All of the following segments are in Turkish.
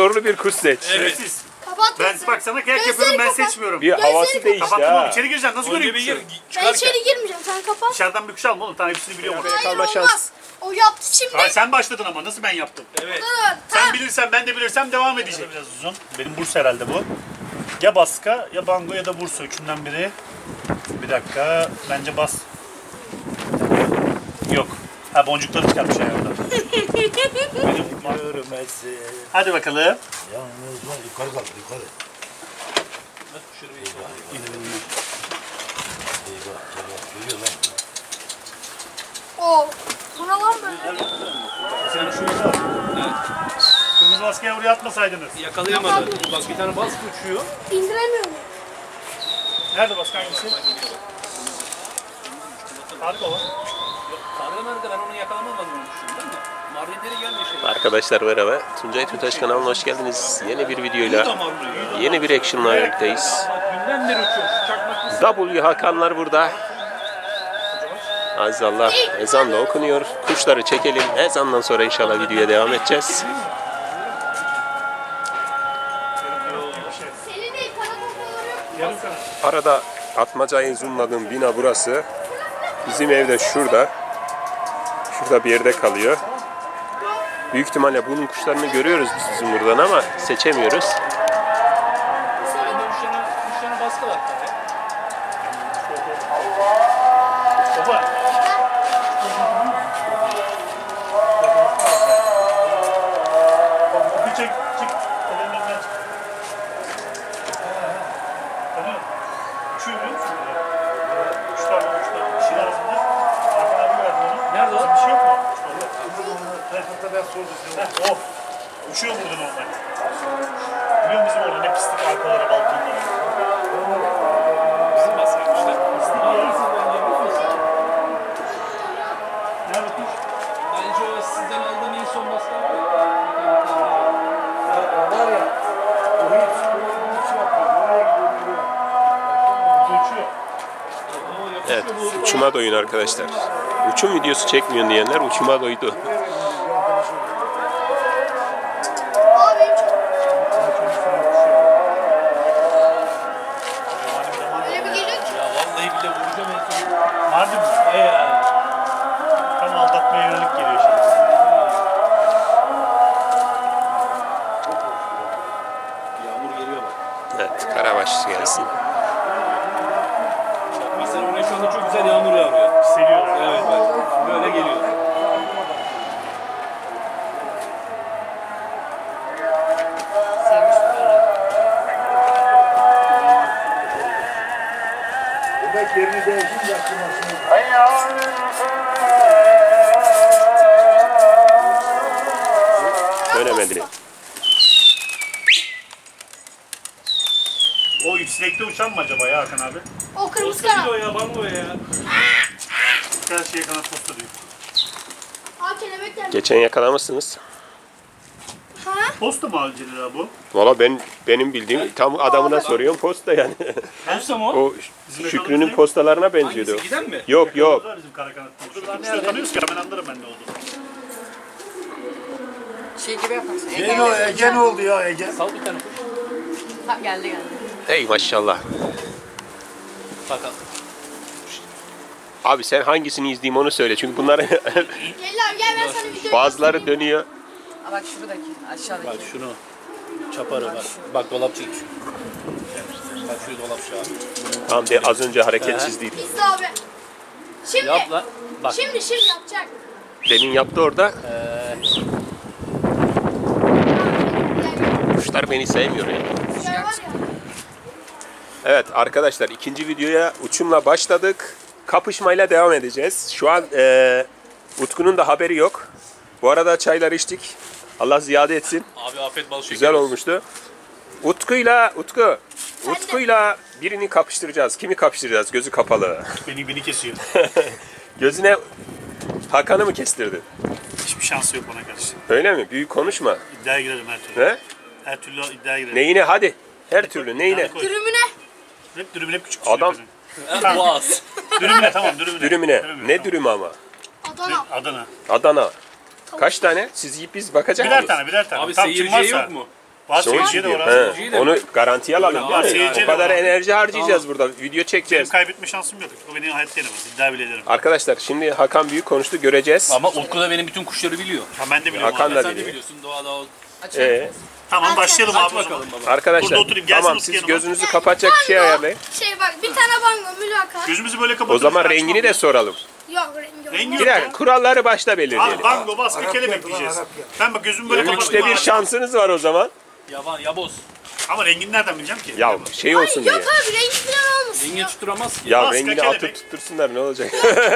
zorlu bir kuş seç. Evet. Kapat. Ben bak sana kıyak yapıyorum, ben seçmiyorum. Bir havası değişti Kapattım oğlum, ha. içeri gireceksin, nasıl göreyim kuşu? Ben içeri girmeyeceğim, sen kapat. Dışarıdan bir kuş alma oğlum, tamam hepsini biliyorum. Hayır kalma olmaz. şans. O yaptı şimdi. Hayır, sen başladın ama nasıl ben yaptım? Evet. Dur, Sen bilirsen ben de bilirsem devam edecek. Biraz uzun. Benim Bursa herhalde bu. Ya Baska, ya Bango ya da Bursa, üçünden biri. Bir dakika, bence Bas. Yok. Ha, boncukları çıkartmış ayağımda. Görmesi. Hadi bakalım. Yalnız var, yukarı kalk, yukarı. Eyvah, geliyor lan. O. Bu ne lan böyle? Senin şu yüzü var. Kırmızı baskıya buraya atmasaydınız. Yakalayamadı. Bak bir tane baskı uçuyor. İndiremiyorum. Nerede baskı, hangisi? Harika o. Tanrı nerede? Ben onu yakalamamadım düşündüm de. Mardinleri gelmiş. Arkadaşlar merhaba. Tuncay Tütaş kanalına hoş geldiniz. Yeni bir videoyla, yeni bir action'la birlikteyiz. Günden beri uçuyor. Çakmaklı. W Hakanlar burada. Azizallah, ezan da okunuyor. Kuşları çekelim. Ezandan sonra inşallah videoya devam edeceğiz. Senin değil, karakolları. Yarım kanat. Arada atmacayı zoomladığım bina burası. Bizim ev de şurada. Şurada bir yerde kalıyor. Büyük ihtimalle bunun kuşlarını görüyoruz biz bizim buradan ama seçemiyoruz. Üç tane baskı var. Baba. Bir çek, çık. Telenin önünden çık. Tanıyor musun? Uçuyor biliyor musun? Üç tane. Bir şey lazımdı. Hakan abi verdi onu. Nerede o? Bir şey yok mu? Heh, o. Uçuyor buradan onlar. Biliyor musun bizim orada ne pislik arkaları, balkonları. Bizim baskı işte. Nerede kuş? Bence o sizden aldığım en son baskı var ya. Var ya, o hiç yapmıyor. Oraya gidiyor. Burada uçuyor. Evet, uçuma doyun arkadaşlar. Uçum videosu çekmiyorsun diyenler uçuma doydu. Abi benim çok. Öyle bir geliyor ki. Ya vallahi bile vuracağım en son. Mardin mi? Tam aldatmaya yönelik geliyor şimdi. Yağmur geliyor bak. Evet, Karabaş gelsin. Mesela oraya şu anda çok güzel yağmur yağıyor. Hissediyorlar. Evet bak. Böyle geliyor. Demek yerini değişim yaptırmasını. Dönemedi. O yüksekte uçan mı acaba ya Hakan abi? O kırmızı Baskı kanat. o ya, bango ya. Her şeye kanat posta diyor. Aa kelebek geldi. Geçen yakalamışsınız. Ha? Posta mı Celil bu? Valla benim bildiğim tam adamına soruyorum posta yani. Posta mı o? O Şükrü'nün postalarına benziyordu. Hangisi? Giden mi? Yok yok. Var bizim kara kanat. Kuşları tanıyoruz ki hemen anlarım ben ne olduğunu. Şey gibi yaparsın. Ege ne oldu ya Ege? Sal bir tane kuş. Ha, geldi. Ey maşallah. Bakalım. Abi sen hangisini izleyeyim onu söyle. Çünkü bunlar Gel abi gel ben sana video bazıları dönüyor. Ha, bak şuradaki aşağıdaki. Bak şunu. Çaparı bak. Bak dolapçı şu. Bak şu dolapçı abi. Tamam de az önce hareketsizliğiydi. İzle abi. Şimdi. Yap lan. Bak. Şimdi yapacak. Demin yaptı orada. Kuşlar beni sevmiyor ya. Şey var ya. Evet arkadaşlar ikinci videoya uçumla başladık. Kapışmayla devam edeceğiz. Şu an Utku'nun da haberi yok. Bu arada çaylar içtik. Allah ziyade etsin. Abi afiyet bal şeker. Güzel olmuştu. Utku'yla birini kapıştıracağız. Kimi kapıştıracağız? Gözü kapalı. Beni kesiyor. Gözüne Hakan'ı mı kestirdi? Hiçbir şansı yok bana karşı. Öyle mi? Büyük konuşma. İddiaya girelim her türlü. He? Her türlü iddiaya girelim. Neyine hadi. Her türlü neyine? Dürümüne. Hep dürümün hep küçük Adam- Tamam. Boğaz. Dürümüne tamam dürümüne. Dürümüne. Ne tamam. dürümü ama? Adana. Adana. Adana. Kaç tane? Siz yiyip biz bakacak Birer mıyız? tane birer tane. Abi Tam seyirciye çıkmazsa- yok mu? Var Sonuç seyirciye de gidiyor. var. He, onu garantiye alalım. Var, değil mi? seyirciye O de kadar var. enerji harcayacağız burada. Video Benim çekeceğiz. kaybetme şansım yok. O beni hayatta yenemez. İddia bile ederim. Arkadaşlar şimdi Hakan büyük konuştu, göreceğiz. Ama Utku da benim bütün kuşları biliyor. Ha, ben de biliyorum Hakan abi. da Sen de biliyor. biliyorsun doğada o. Tamam başlayalım Aç abi o zaman. bakalım baba. Arkadaşlar Burada oturayım, gelsin tamam Utku siz yanıma. gözünüzü kapatacak bir şey ayarlayın. Şey bak bir tane bango mülakat. Gözümüzü böyle kapatıyoruz. O zaman açmam rengini de ya. soralım. Yok rengi yok. Rengi Bir yok dakika ya. kuralları başta Abi belirleyelim. bango, baskı, Arap kelebek yapı lan, diyeceğiz. Arap yapı. Ben bak gözümü böyle kapattım. Üçte bir şansınız var o zaman. Yaban, yaboz. Ama rengini nereden bileceğim ki? Ya şey olsun diye. Yok abi rengi falan olmasın. Rengini Yok. tutturamaz ki. Ya Baska, rengini kelebek. atıp tuttursunlar ne olacak?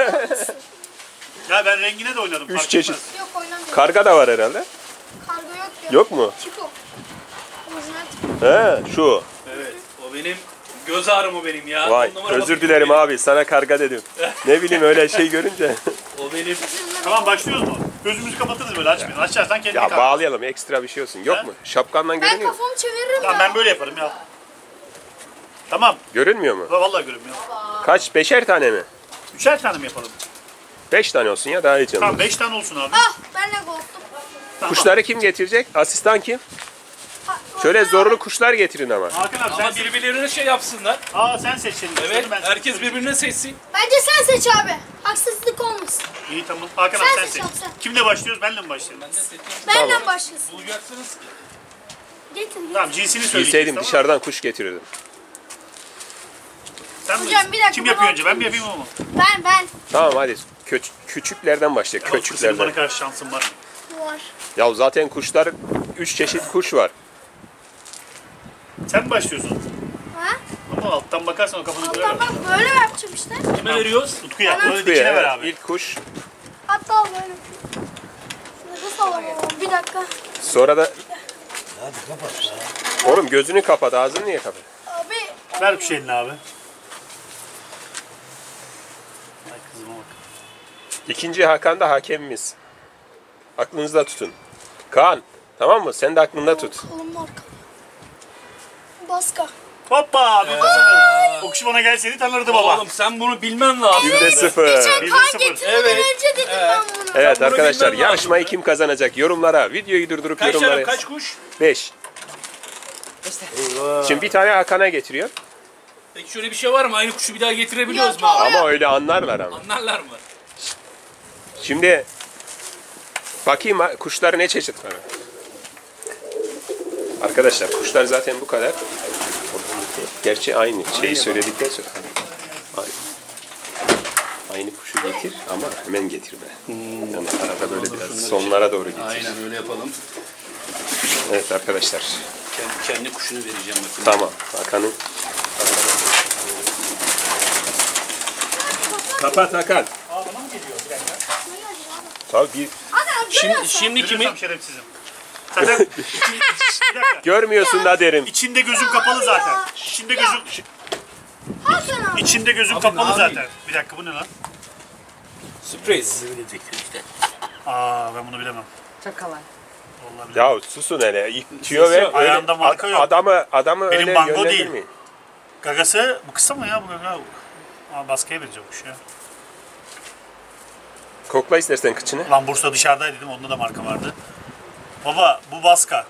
Ya ben rengine de oynadım. Üç fark çeşit. etmez. Yok oynamıyorum. Karga da var herhalde. Kargo yok ya. Yok mu? Çiko. Orijinal. He şu. Evet. O benim göz ağrım o benim ya. Vay On numara özür bakayım. dilerim abi sana karga dedim. Ne bileyim öyle şey görünce. O benim. Tamam başlıyoruz mu? Gözümüzü kapatırız böyle açmayın. Açarsan kendini Ya kaldır. bağlayalım ekstra bir şey olsun. Yok mu? Şapkandan Ben görünüyor mu? kafamı çeviririm Tamam ya. ben böyle yaparım ya. Tamam. Görünmüyor mu? Vallahi görünmüyor. Kaç? Beşer tane mi? Üçer tane mi yapalım? 5 tane olsun ya daha iyi canım. Tamam 5 tane olsun abi. Ah ben de korktum. Tamam. Kuşları kim getirecek? Asistan kim? Ha, Şöyle zorlu kuşlar getirin ama. Hakan abi sen Ama seç. birbirlerine şey yapsınlar. Aa sen seç şimdi. Evet. Ben Herkes birbirine seçsin. Bence sen seç abi. Haksızlık olmasın. İyi tamam. Hakan Sen abi sen seç seç. abi, sen. Kimle başlıyoruz? Benle mi başlayalım? Ben de seçeyim. Benden başlasın. Bulacaksınız ki. Getir getir. Tamam cinsini söyleyeceğiz. Bilseydim tamam mı? dışarıdan kuş getirirdim. Sen Hocam, bir dakika, Kim bana yapıyor önce? Ben mi oturur yapayım o mu? Ben. Tamam hadi. Küçüklerden başlayalım. Senin bana Küçüklerden. karşı şansın var. Var. Ya zaten kuşlar 3 çeşit kuş var. Sen mi başlıyorsun? Ha? Ama alttan bakarsan o kafanı kırar. Alttan bak böyle yapacağım işte. Kime veriyoruz? Utku yap. Bana- Böyle Utku'ya, dikine ver evet, abi. İlk kuş. Hatta böyle. Nefes alamam. Bir dakika. Sonra da Hadi kapat ya. oğlum gözünü kapat ağzını niye kapat? Abi. Ver bir şeyini abi. Ay kızıma bak. İkinci Hakan da hakemimiz. Aklınızda tutun. Kaan tamam mı? Sen de aklında tut. Kolum marka. Baska. Hoppa abi. O kişi bana gelseydi tanırdı baba. Oğlum sen bunu bilmen lazım. %0. Geçen Bir de kan sıfır. getirmeden Evet. önce dedim ben bunu. Evet bunu arkadaşlar bilmem yarışmayı lazım. kim kazanacak? Yorumlara. Videoyu durdurup Kaç tane yorumlara. kaç kuş? 5. Şimdi bir tane Hakan'a getiriyor. Peki şöyle bir şey var mı? Aynı kuşu bir daha getirebiliyoruz mu abi? Ama öyle anlarlar ama. Anlarlar mı? Şimdi bakayım kuşlar ne çeşit var. Arkadaşlar kuşlar zaten bu kadar. Gerçi aynı şeyi söyledikten sonra. Aynı kuşu getir ama hemen getirme. Yani arada böyle biraz sonlara doğru getir. Aynen öyle yapalım. Evet arkadaşlar. Kendi kuşunu vereceğim bakın. Tamam. Hakan'ın. Kapat Hakan. Tabii bir Adam Şimdi kimin? Görüyorsam şerefsizim. Zaten bir dakika. görmüyorsun da derim. İçinde gözüm kapalı zaten. Hakan abi. İçinde gözüm Abi, kapalı ne zaten. yapayım? Bir dakika bu ne lan? Sürpriz. Aa ben bunu bilemem. Çok kolay. Vallahi bilemem. Ya susun hele. Tüyo ver. Ayağında marka yok. Adamı Benim öyle bango değil. yönlendirmeyin. Gagası bu kısa mı ya bu gaga? Aa baskıya benziyormuş ya. Kokla istersen kıçını. Lan Bursa dışarıdaydı dedim onda da marka vardı. Baba bu baska.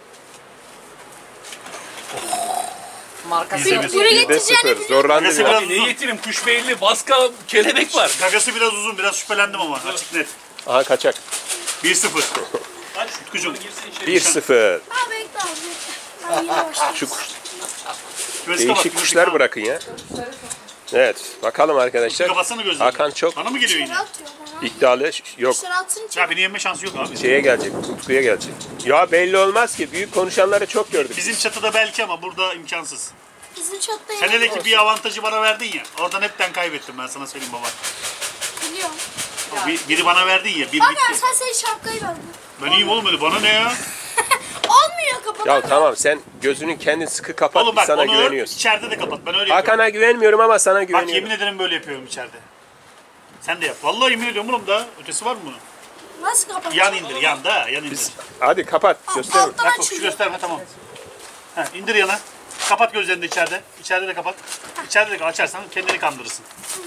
Markası Bize yok. bir- Buraya getireceğini %0. Zorlandı Gagası biraz. biraz Abi ne uzun. getireyim? Kuş belli, baska, kelebek var. Gagası biraz uzun biraz şüphelendim ama açık net. Aha kaçak. 1-0. Utkucuğum. 1-0. Abi bekle abi. Ben yine başlayayım. Şu kuş, Göğsü kapat, değişik göğsü kuşlar kapat. bırakın ya. Evet. Bakalım arkadaşlar. Kapatsana gözlerini. Hakan çok Bana mı geliyor yine? İçeri atıyor bana. iddialı. Yok. İçeri atsın içeri. Ya beni yenme şansı yok abi. Şeye gelecek. Utku'ya gelecek. Ya belli olmaz ki. Büyük konuşanları çok gördük. Bizim çatıda belki ama burada imkansız. Bizim çatta Sen hele ki bir avantajı bana verdin ya. Oradan hepten kaybettim ben sana söyleyeyim baba. biliyorum. Biri bana verdin ya. Bir Hakan bitti. sen senin şapkayı ver. Ben iyiyim oğlum öyle. Bana ne ya? Olmuyor kapat. Ya tamam sen gözünün kendini sıkı kapat. Oğlum Biz bak sana onu güveniyoruz. içeride de kapat. Ben öyle yapıyorum. Hakan'a güvenmiyorum ama sana Bak güveniyorum. yemin ederim böyle yapıyorum içeride. Sen de yap. Vallahi yemin ediyorum oğlum da. Ötesi var mı bunun? Nasıl kapat? Yan indir yan da yan indir. Hadi kapat. Göster. Alttan Bak şu açılıyor. gösterme tamam. Ha, indir yana. Kapat gözlerini de içeride. İçeride de kapat. İçeride de açarsan kendini kandırırsın.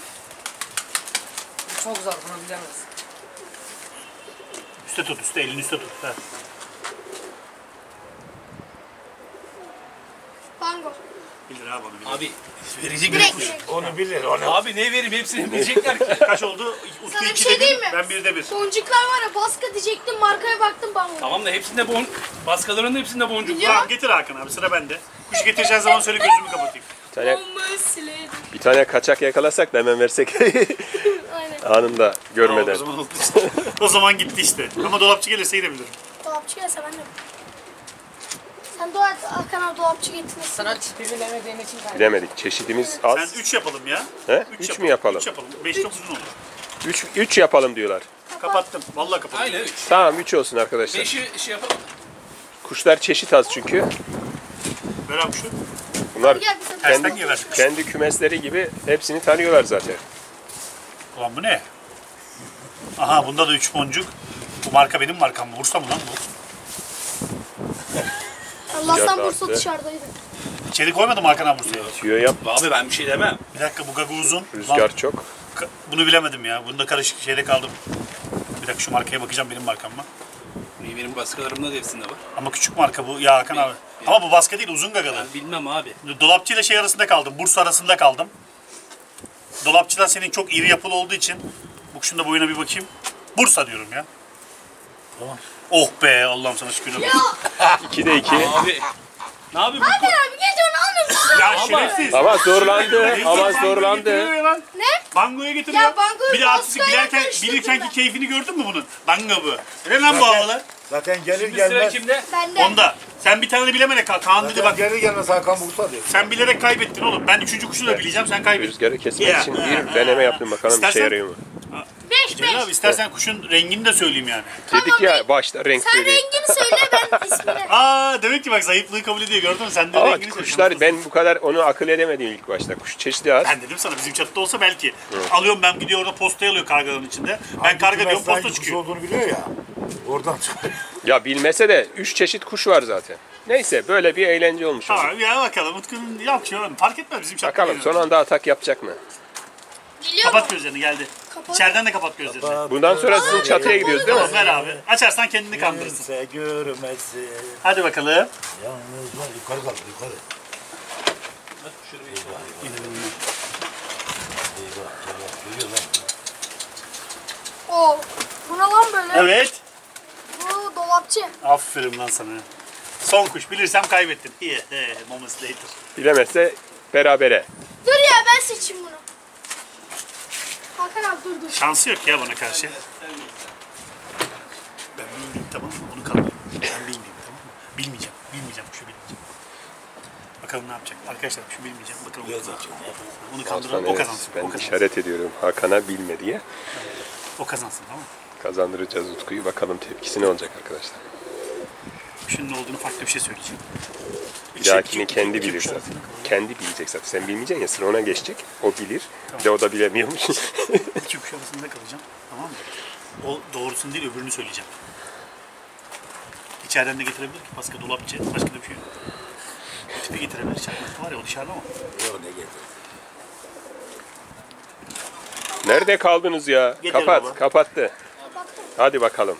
Çok zor bunu bilemez. Üste tut üstte elini üste tut. Ha. Bango. Bilir abi onu bilir. Abi verecek Direkt. bir Onu bilir. Onu. Abi ne vereyim hepsini bilecekler ki. Kaç oldu? Utku Sana bir 2'de şey diyeyim 1, mi? ben 1'de 1. Boncuklar var ya baskı diyecektim markaya baktım bango. Tamam da hepsinde baskaların hepsinde boncuk. Biliyorum. Tamam getir Hakan abi, sıra bende. Kuş getireceğin zaman söyle, gözümü kapatayım. Bir tane, Bomba silerim. bir tane kaçak yakalasak da hemen versek Aynen. anında Tamam, görmeden. o zaman oldu işte. O zaman gitti işte. Ama dolapçı gelirse yine bilirim. Dolapçı gelse ben de. Sen dua et Hakan abi dolapçı getirmesin. Sana tipi bilemediğin için kaybettim. Bilemedik. Çeşidimiz Sen az. 3 yapalım ya. He? 3 mü yapalım? 3 yapalım. 5 çok uzun olur. 3 yapalım diyorlar. Kapattım. Vallahi kapattım. Aynen 3. Tamam 3 olsun arkadaşlar. 5'i şey yapalım. Kuşlar çeşit az çünkü. Ver abi şu. Bunlar Gel bir sefer. Tersten niye verdik? kendi kümesleri gibi hepsini tanıyorlar zaten. Ulan bu ne? Aha bunda da 3 boncuk. Bu marka benim markam mı? Bursa mı lan bu? Allah'tan Sıcak Bursa arttı. dışarıdaydı. İçeri koymadım Hakan abi Bursa'ya. Tüyo yap. Abi ben bir şey demem. Bir dakika, bu gaga uzun. Lan, Rüzgar çok. bunu bilemedim ya. Bunda karışık şeyde kaldım. Bir dakika şu markaya bakacağım, benim markam mı? Benim baskalarımda da hepsinde var. Ama küçük marka bu ya Hakan abi. Ama bu baska değil, uzun gagalı. Ben bilmem abi. Dolapçı ile şey arasında kaldım. Bursa arasında kaldım. Dolapçıdan senin çok iri yapılı olduğu için bu kuşun da boyuna bir bakayım. Bursa diyorum ya. Tamam. Oh be, Allah'ım sana şükür. 2'de 2. Abi. Ne yapayım? Hakan abi gece onu almamışsın. Ya şerefsiz. Ama zorlandı. Ama Bango'yu zorlandı. getiriyor lan. Ne? Bango'ya getiriyor. Ya bangoyu bir de artistik baskıyla bilirken, karıştırdım bilirkenki ben. keyfini gördün mü bunun? Bango bu. Ne lan bu havalar? Zaten gelir Şimdi sıra gelmez. kimde? Bende. Onda. Sen bir tane bilemene kal. Kaan dedi Zaten bak. gelir gelmez Hakan Bursa diyor. Sen bilerek kaybettin oğlum. Ben 3. kuşu da bileceğim, sen kaybettin. Rüzgarı kesmek Ya. için bir deneme yaptım, bakalım işe İstersen- yarıyor mu? 5 Celal 5. abi istersen kuşun rengini de söyleyeyim yani. Dedik ya başta renk Sen söyleyeyim. rengini söyle ben ismini. Aa demek ki bak zayıflığı kabul ediyor, gördün mü? Sen de Ama rengini söyle. kuşlar ben bu kadar onu akıl edemedim ilk başta. Kuş çeşidi az. Ben dedim sana, bizim çatıda olsa belki. Alıyorum ben, gidiyor orada postayı alıyor kargaların içinde. Ben karga diyorum, Kümes'ten posta kuş çıkıyor. olduğunu biliyor ya. Oradan çıkıyor. Ya bilmese de 3 çeşit kuş var zaten. Neyse böyle bir eğlence olmuş oldu. Tamam ya, bakalım Utku'nun yapıyor. Fark etmez bizim çatıda. Bakalım son anda atak yapacak mı? Geliyor mu? Kapat gözlerini, geldi. Kapat. İçeriden de kapat gözlerini. Bundan sonra sizin çatıya gidiyoruz değil mi? Tamam ver abi. Açarsan kendini kandırırsın. Kimse görmesin. Hadi bakalım. Yalnız var yukarı kalk yukarı. Geliyor lan. Oo. Bu ne lan böyle? Evet. Bu dolapçı. Aferin lan sana. Son kuş, bilirsem kaybettim. İyi. Moments later. Bilemezse berabere. Dur ya ben seçeyim bunu. Hakan abi dur. Şansı yok ya bana karşı. Ben bilmeyeyim, tamam mı? Onu kandırdım. Ben bilmeyeyim, tamam mı? Bilmeyeceğim. Bilmeyeceğim, kuşu bilmeyeceğim. Bakalım ne yapacak. Arkadaşlar kuşu bilmeyeceğim. Bakalım o kazansın. Onu kandıralım, Aslan, o evet, kazansın. ben O kazansın. işaret ediyorum Hakan'a bilme diye. O kazansın, tamam mı? Kazandıracağız Utku'yu. Bakalım tepkisi ne olacak arkadaşlar. Kuşun ne olduğunu farklı bir şey söyleyeceğim. Bir dahakini kendi bilir zaten. Kendi bilecek zaten. Sen bilmeyeceksin ya, sıra ona geçecek. O bilir. Bir de o da bilemiyormuş. İki kuş arasında kalacağım, tamam mı? O doğrusunu değil, öbürünü söyleyeceğim. İçeriden de getirebilir ki, başka dolapçı, başka da bir şey yok. Bu tipi getirebilir, çakmakta var ya, o dışarıda mı? Yok ne getir. Nerede kaldınız ya? Getir Kapat, baba. kapattı. Hadi bakalım.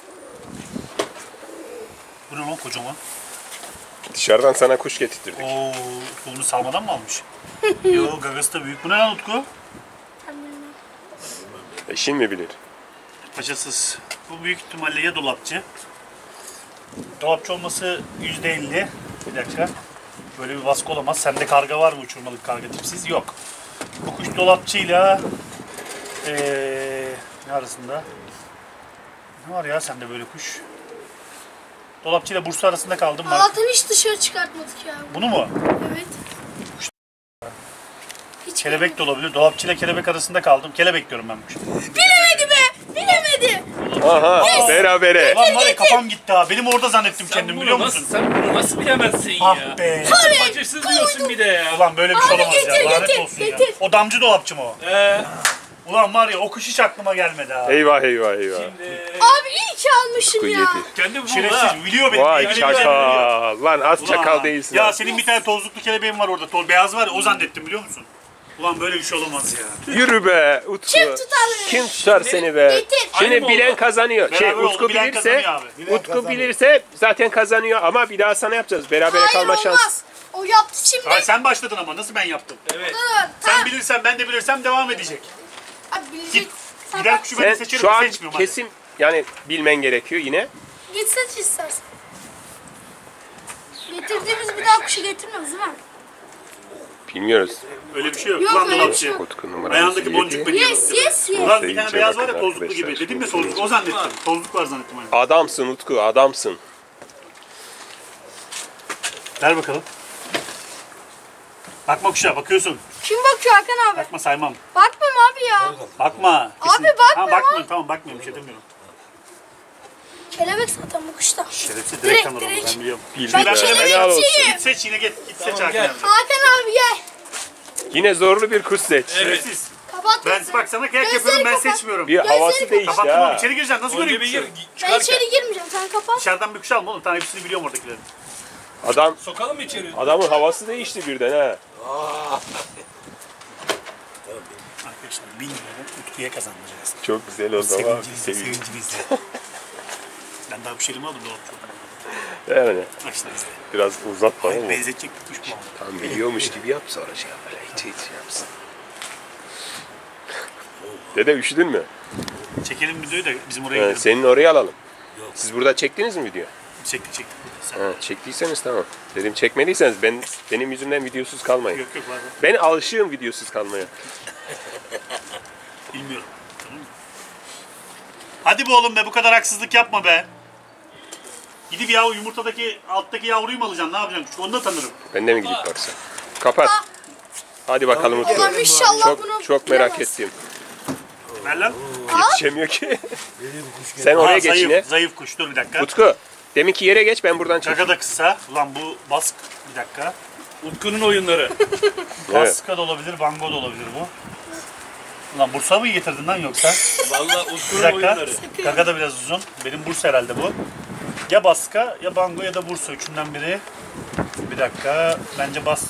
Bu ne lan kocaman? Dışarıdan sana kuş getirttirdik. Oo, bunu salmadan mı almış? Yo, gagası da büyük. Bu ne lan Utku? Ben bilmem. Eşin mi bilir? Paçasız. Bu büyük ihtimalle ya dolapçı. Dolapçı olması %50. Bir dakika. Böyle bir baskı olamaz. Sende karga var mı, uçurmalık karga tipsiz? Yok. Bu kuş dolapçıyla ne arasında? Ne var ya sende böyle kuş? Dolapçıyla Bursa arasında kaldım. Allah'tan hiç dışarı çıkartmadık ya. Bunu mu? Evet. Hiç Kelebek de olabilir. Dolapçıyla kelebek arasında kaldım. Kelebek diyorum ben bu kuşu. Bilemedi be! Bilemedi! Aha, berabere. Lan var ya, kafam gitti ha. Benim orada zannettim kendim, biliyor musun? Sen bunu nasıl bilemezsin Ah ya? be. Paçasız diyorsun bir de ya. Ulan böyle bir şey Abi olamaz ya. getir, Lanet getir, olsun ya. getir. O damcı dolapçı mı o? Ee, Ulan var ya, o kuş hiç aklıma gelmedi ha. Eyvah eyvah eyvah. Abi iyi ki almışım Utku ya. yedi. kendi bu ha. Şerefsiz biliyor beni. Vay Yemin ederim biliyor. çakal. Lan az Ulan, çakal değilsin. Ya ha. senin bir tane tozluklu kelebeğin var orada. Beyaz var ya, o zannettim, biliyor musun? Ulan böyle bir şey olamaz ya. Yürü be Utku. Kim tutar beni? Kim tutar seni be? Getir. Şimdi Aynı mı bilen oldu? kazanıyor. Beraber oldu, Utku bilen bilirse, kazanıyor abi. Bilen Utku kazanıyor. bilirse zaten kazanıyor ama bir daha sana yapacağız. Berabere Hayır kalma olmaz. şans. O yaptı şimdi. Hayır, sen başladın ama nasıl ben yaptım? Evet. Dur. Sen bilirsen ben de bilirsem devam edecek. Abi bilecek. Git. Sen Gider bak, kuşu ben Sen seçerim, şu an seçmiyorum hadi. kesin yani bilmen gerekiyor yine. Git seç istersen. Getirdiğimiz bir daha kuşu getirmiyoruz değil mi? Bilmiyoruz. Öyle bir şey yok. Yok, Ulan öyle bir dolapçı. şey yok. Utku numarası Ayağındaki 7. boncuk beni Yes yes yes. Ulan bir tane İyice beyaz var bakın ya tozluklu arkadaşlar, gibi. Dedim ya şimdi tozluk o zannettim. Tozluk var zannettim hani. Adamsın Utku, adamsın. Ver bakalım. Bakma kuşa bakıyorsun. Kim bakıyor Hakan abi? Bakma saymam. Bakmıyorum abi ya. Bakma. Abi, bakma Tamam lan. bakmıyorum tamam bakmıyorum bir şey demiyorum. Kelebek zaten bu kuşta. Şerefsiz Direkt, direkt alır onu direkt. ben biliyorum. Bildi Ben be, kelebek helal olsun. çiğim. Git seç yine git seç Tamam, Hakan gel. abi. Hakan abi gel. Yine zorlu bir kuş seç. Şerefsiz. Kapat Ben gözleri. bak sana kıyak Gözleri yapıyorum ben kapat. seçmiyorum. Bir havası Gözleri değişti Kapattım oğlum ha. içeri gireceksin nasıl Önce göreyim bir kuşu? gir. Ben Çıkarken. içeri girmeyeceğim sen kapat. Dışarıdan bir kuş alma oğlum. Tamam hepsini biliyorum oradakilerin. Adam Sokalım mı içeri? adamın havası değişti birden ha. Arkadaşlar 1000 lira Utku'ya kazandıracağız. Çok güzel oldu ama sevindim. Sevincimizle. Ben daha bir şeyimi aldım dolapçı. Yani Bak işte bizde. biraz uzatma Hayır ama. benzetecek bir kuş bu. Tam biliyormuş gibi yap sonra şey yap. Böyle hiç yapsın. Dede üşüdün mü? Çekelim videoyu da bizim oraya gidelim. Senin oraya alalım. Siz burada çektiniz mi video? Çektik. Sen. Ha, çektiyseniz tamam. Dedim çekmediyseniz benim yüzümden videosuz kalmayın. Yok var var. Ben alışığım videosuz kalmaya. Bilmiyorum. Tamam mı? Hadi be oğlum be bu kadar haksızlık yapma be. Gidip yahu yumurtadaki alttaki yavruyu mu alacaksın ne yapacaksın? Çünkü onu da tanırım. Ben de mi gidip baksam? Kapat. Hadi bakalım Utku. Allah'ım inşallah bunu Çok merak bilemez. ettim. Ver lan. Yetişemiyor ki. Sen oraya geç zayıf, yine. zayıf kuş dur bir dakika. Utku. Deminki yere geç ben buradan çekeyim. Kaka da kısa. Ulan bu bask bir dakika. Utku'nun oyunları. Evet. Baska da olabilir, bango da olabilir bu. Ulan Bursa mı getirdin lan yoksa? Vallahi Bir Utku'nun dakika. oyunları. Kaka da biraz uzun. Benim Bursa herhalde bu. Ya Baska, ya Bango ya da Bursa. Üçünden biri. Bir dakika. Bence Bas.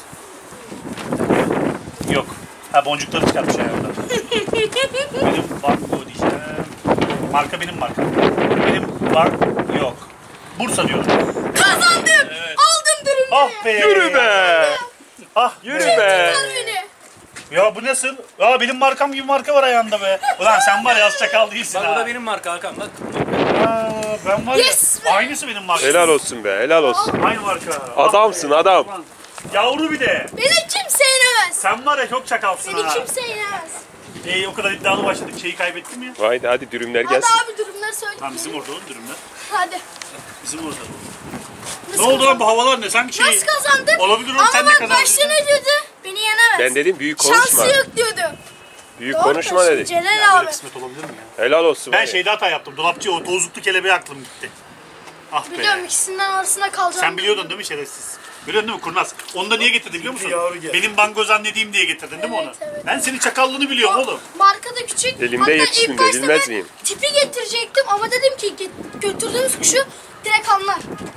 Yok. Ha boncukları çıkartmış ayağımda. Benim Bango diyeceğim. Marka benim markam. Benim yok. Bursa diyorum. Kazandım. Aldım dürümü. Ah be. Yürü be. Ah Yürü be. Al beni. Ya bu nasıl? Aa benim markam gibi marka var ayağında be. Ulan sen var ya az çakal değilsin Bak ha. o da benim marka Hakan bak. Aa, ben var ya. Yes be. Aynısı benim markam. Helal olsun be. Helal olsun. Aynı marka. Adamsın adam. Ulan, yavru bir de. Beni kimse yenemez. Sen var ya çok çakalsın Beni ha. kimse yenemez. O kadar iddialı başladık. Şeyi kaybettim ya. Vay hadi dürümler Hadi gelsin. abi durumları söyle. Tamam bizim orada oğlum durumda. Hadi. Bizim orada. Nasıl Ne oldu lan bu havalar ne? Sanki şey... Nasıl kazandım? Olabilir oğlum, Ama sen de bak kazandın. başta ne diyordu? Beni yenemez. Ben dedim büyük konuşma. Şansı yok diyordu. Büyük Doğru konuşma diyorsun dedik. Celal Böyle abi. kısmet olabilir mi ya? Helal olsun. Ben var ya. şeyde hata yaptım. Dolapçı o tozluklu kelebeğe aklım gitti. Ah be. Biliyorum ikisinden arasında kalacağım. Sen biliyordun değil mi şerefsiz? Biliyorsun değil mi kurnaz? Onu da niye getirdin biliyor musun? yavru geldi. Benim bango zannediğim diye getirdin değil mi onu? Evet, evet. Ben senin çakallığını biliyorum oğlum. Marka da küçük. Elimde Hatta yetiştim ilk de, başta bilmez ben miyim? tipi getirecektim ama dedim ki götürdüğümüz kuşu direkt anlar.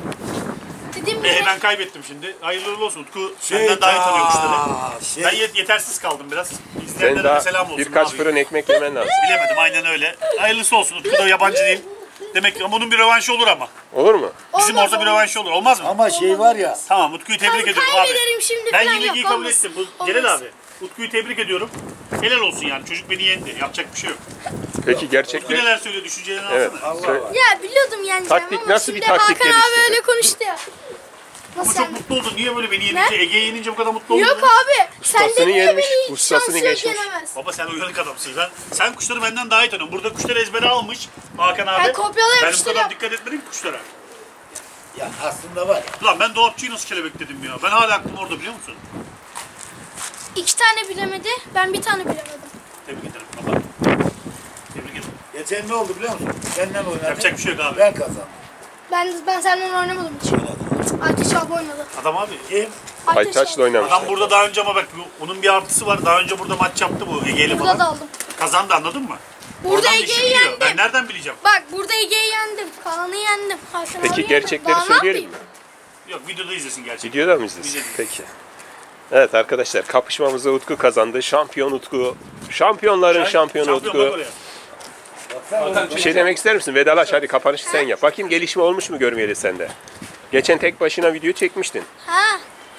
Dedim Ben kaybettim şimdi. Hayırlı uğurlu olsun. Utku senden daha iyi tanıyor kuşları. Ben yetersiz kaldım biraz. Sen İzleyenlere daha de selam olsun. birkaç abi. fırın ekmek yemen lazım. Bilemedim aynen öyle. Hayırlısı olsun. Utku da yabancı değil. Demek ki ama bunun bir rövanşı olur ama. Olur mu? Bizim Olmaz, orada bir olmaz. rövanşı olur. Olmaz mı? Ama şey var ya. Tamam Utku'yu tebrik ediyorum abi. kaybederim şimdi Ben falan yenilgiyi yok, kabul olmaz. ettim. Bu Olmaz. Celal abi. Utku'yu tebrik ediyorum. Helal olsun yani. Çocuk beni yendi. Yapacak bir şey yok. Peki Utku gerçekten. neler söylüyor düşüncelerini Evet. alsana. Ya biliyordum yeneceğim Taktik ama nasıl şimdi bir taktik Hakan geliştirdin? abi öyle konuştu ya. Ama Nasıl çok yani? mutlu oldun. Niye böyle beni yenince, Ege'yi yenince bu kadar mutlu oldun? Yok abi. Sen Ustasını de niye yenmiş, beni ustasını şansı yok geçmiş. yenemez. Baba sen uyanık adamsın. Sen kuşları benden daha iyi tanıyorsun. Burada kuşları ezbere almış Hakan abi. Ben kopyala Ben bu yapıştırıyorum. kadar dikkat etmedim ki kuşlara. Ya aslında var ya. Ulan ben dolapçıyı nasıl kelebek dedim ya. Ben hala aklım orada biliyor musun? 2 tane bilemedi. Ben bir tane bilemedim. Tebrik ederim baba. Tebrik ederim. Geçen ne oldu biliyor musun? Senden oynadım. Yapacak bir şey yok abi. Ben kazandım. Ben senden oynamadım hiç. Aytaç abi oynadı. Adam abi. Kim? Aytaç'la oynamışlar. Adam burada daha önce ama bak onun bir artısı var. Daha önce burada maç yaptı bu Ege'yle Burada da falan. aldım. Kazandı anladın mı? Burada Oradan işi Ege'yi biliyor. yendim. Ben nereden bileceğim? Bak burada Ege'yi yendim. Kaan'ı yendim. Hakan abi Peki yendim. gerçekleri Daha ne söyleyelim mi? yapayım? Yok videoda izlesin gerçekten. Videoda mı izlesin? İzledim. Peki. Evet arkadaşlar kapışmamızı Utku kazandı. Şampiyon Utku. Şampiyonların şampiyonu Şampiyon bak Utku. oraya. Hakan Bir şey demek ister misin? Vedalaş hadi kapanışı sen yap. Bakayım gelişme olmuş mu görmeyeli sende. Geçen tek başına video çekmiştin. Ha.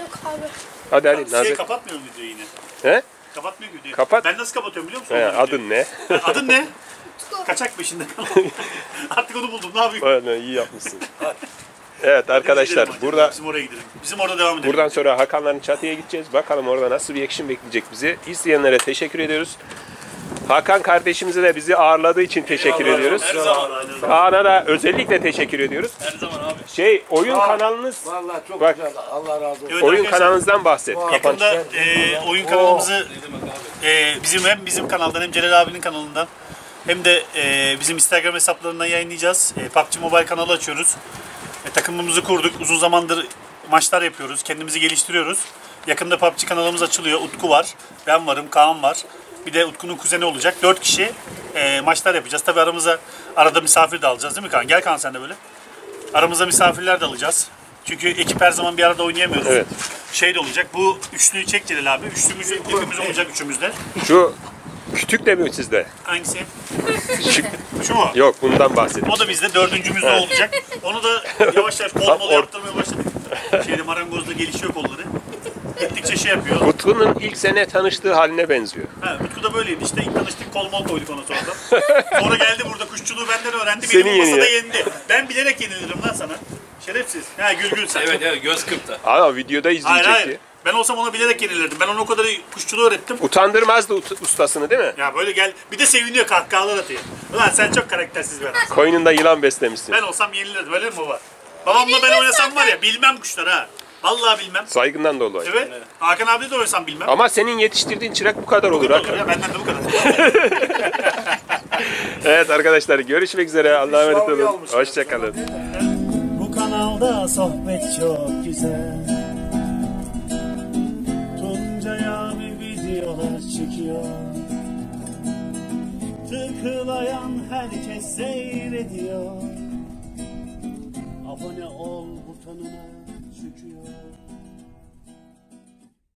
Yok abi. Hadi hadi Şey Nazır. kapatmıyorum videoyu yine. He? Kapatmıyor videoyu. Kapat. Ben nasıl kapatıyorum biliyor musun? He, Onları adın ne? videoyu? Adın ne? Kaçak peşinde. Artık onu buldum. Ne yapayım? Aynen, iyi yapmışsın. Evet arkadaşlar Gidelim burada Bizim oraya gidelim. Bizim orada devam edelim. buradan sonra Hakanların çatıya gideceğiz. Bakalım orada nasıl bir action bekleyecek bizi. İzleyenlere teşekkür ediyoruz. Hakan kardeşimize de bizi ağırladığı için teşekkür ediyoruz. Her zaman. Her zaman. Kaan'a da özellikle teşekkür ediyoruz. Her zaman abi. Oyun kanalınız, Vallahi çok Bak. güzel. Allah razı olsun. Evet, oyun arkadaşlar, kanalınızdan bahset. yakında oyun kanalımızı hem bizim kanaldan hem Celal abinin kanalından hem de bizim Instagram hesaplarından yayınlayacağız. PUBG Mobile kanalı açıyoruz. Takımımızı kurduk. Uzun zamandır maçlar yapıyoruz. Kendimizi geliştiriyoruz. Yakında PUBG kanalımız açılıyor. Utku var. Ben varım. Kaan var. Bir de Utku'nun kuzeni olacak. 4 kişi maçlar yapacağız. Tabii aramıza arada misafir de alacağız değil mi Kaan? Gel Kaan sen de böyle. Aramıza misafirler de alacağız. Çünkü ekip her zaman bir arada oynayamıyoruz. Evet. Şey de olacak. Bu üçlüyü çek Celal abi. Üçlümüz hepimiz olacak üçümüzde. Şu kütük de mi sizde? Hangisi? Şu mu? Yok, bundan bahsedin. O da bizde dördüncümüzde olacak. Onu da yavaş yavaş kol molu yaptırmaya başladık. Şeyde marangozda gelişiyor kolları. Gittikçe şey yapıyor. Utku'nun ilk sene tanıştığı haline benziyor. Ha, Utku da böyleydi işte. İlk tanıştık kol mol koyduk ona sonra. Sonra geldi burada kuşçuluğu benden öğrendi. Seni Benim masada yeniyor. yendi. Ben bilerek yenilirim lan sana. Şerefsiz. Ha gül sen. Evet göz kırptı. Ama videoda Hayır izleyecekti. hayır. Ben olsam ona bilerek yenilirdim. Ben ona o kadar kuşçuluğu öğrettim. Utandırmazdı ustasını değil mi? Ya böyle gel. Bir de seviniyor kahkahalar atıyor. Ulan sen çok karaktersiz bir adamsın. Koynunda yılan beslemişsin. Ben olsam yenilirdim. Öyle mi baba? Babamla ben oynasam var ya bilmem kuşlar ha. Vallahi bilmem. Saygından dolayı. Evet. Hakan abi de oynasam bilmem. Ama senin yetiştirdiğin çırak bu kadar olur Olur Hakan. ya benden de bu kadar. Evet arkadaşlar, görüşmek üzere. Allah'a emanet olun. almışsınız. Hoşçakalın. Bu kanalda sohbet çok güzel. Tuncay abi videolar çekiyor. Tıklayan herkes seyrediyor. Abone ol butonuna çıkıyor.